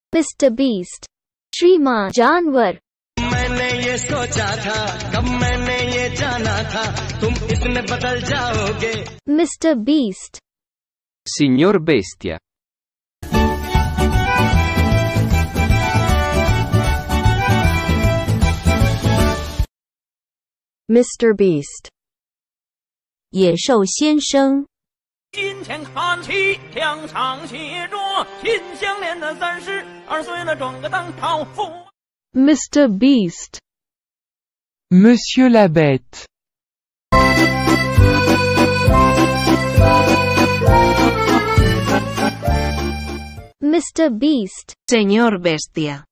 MrBeast, श्रीमान जानवर। मैंने ये सोचा था, कब मैंने ये जाना था, तुम इसमें बदल जाओगे। MrBeast, Signor Bestia. MrBeast, 野兽先生。 金钱看齐，墙上写着心相连的32岁了，装个当朝富。 MrBeast, Monsieur la Bête. MrBeast, Señor Bestia.